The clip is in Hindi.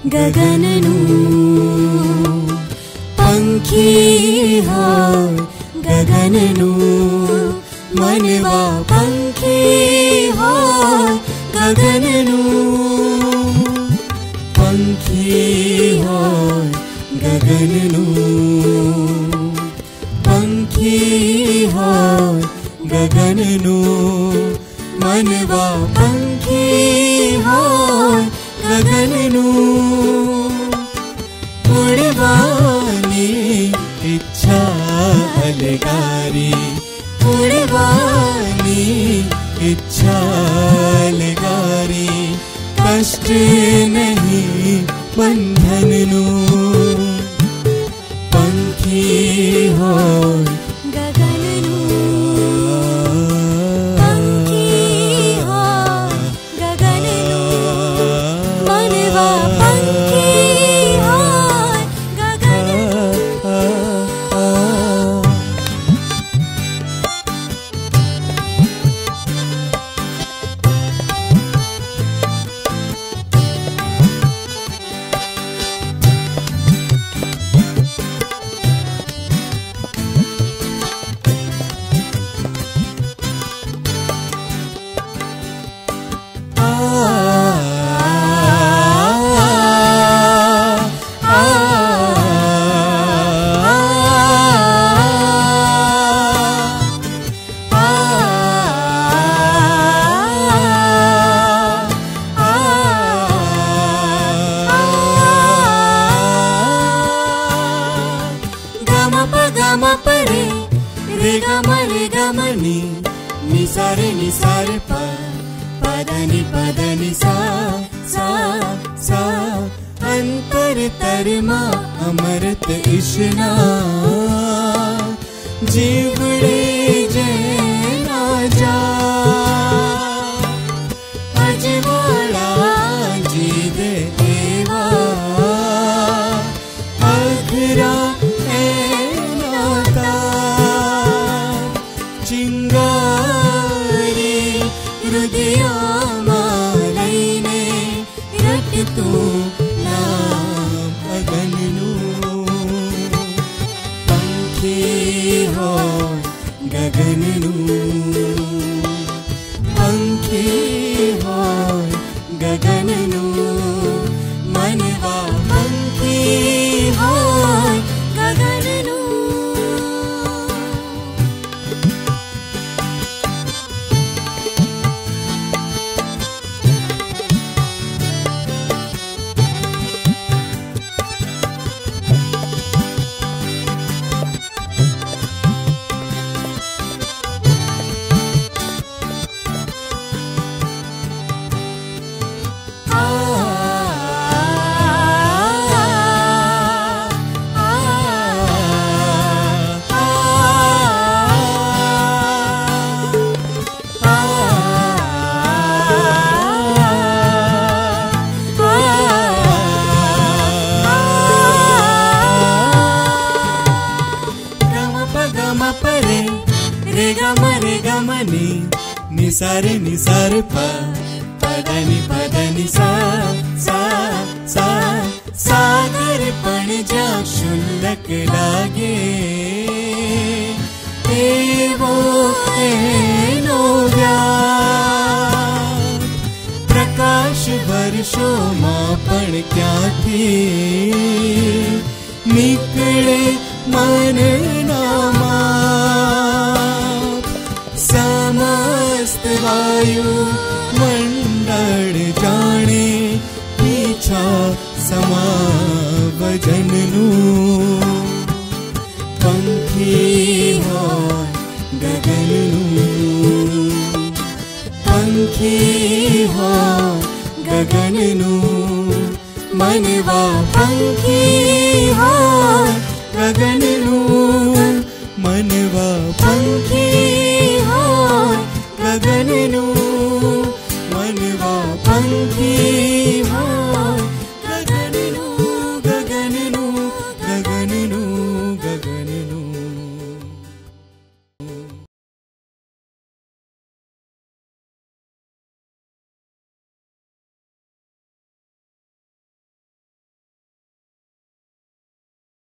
गगननु पंखी होय गगननु मनवा पंखी होय गगननु पंखी होय गगननु पंखी होय गगननु मनवा पंखी होय गगननु उड़वानी इच्छा अलगारी उड़वानी इच्छा अलगारी कष्ट नहीं बंधननु पंखी होय गगननु पंखी होय गगननु मनवा पंखी होय गगननु निसारे पदनी पदनी सा सा सा अंतर तरमा अमृत इशना जीवड़े जैना जा अजवाड़ा जी दे देवा अघरा नाता चिंगा हृदया मालैने रटतु नाम अगननु पंखी होय गगननु पंखी होय गगननु मनवा पंखी होय गगननु निसारे निसारे पदनी पदनी सा सा सा सागर पण जा शुल्लक लागे एवो एनो व्याप प्रकाश वर्षो मां पण क्या थी निकले मन नामा समस्त वायु मंडल जाने पीछा समावजननु पंखी होय गगननु पंखी होय गगननु मनवा पंखी होय गगननु मनवा पंखी